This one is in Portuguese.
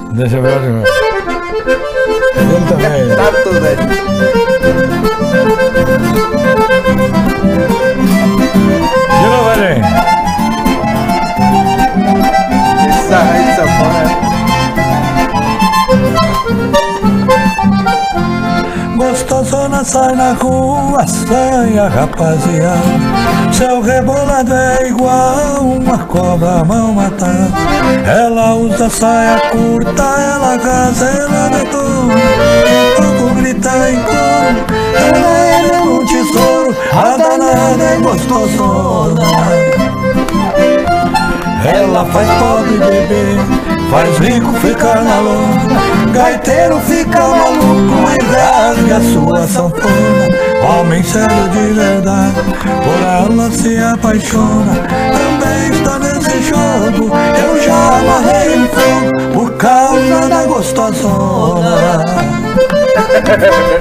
Deixa eu ver. Ele também. Tá tudo aí. De novo, Enem. Essa raiz de sanfona. Gostosona sai na rua, sai a rapaziada. Seu rebolado é igual uma cobra mal matada. Ela usa saia curta, ela casa, ela detona. Pouco grita em coro, ela é um tesouro. A danada é gostosona. Ela faz pobre beber, faz rico ficar na lona. Gaiteiro fica maluco e rasga a sua sanfona. Homem sério de verdade, por ela se apaixona. Também está nesse jogo, eu já amarrei um fogo por causa da gostosona.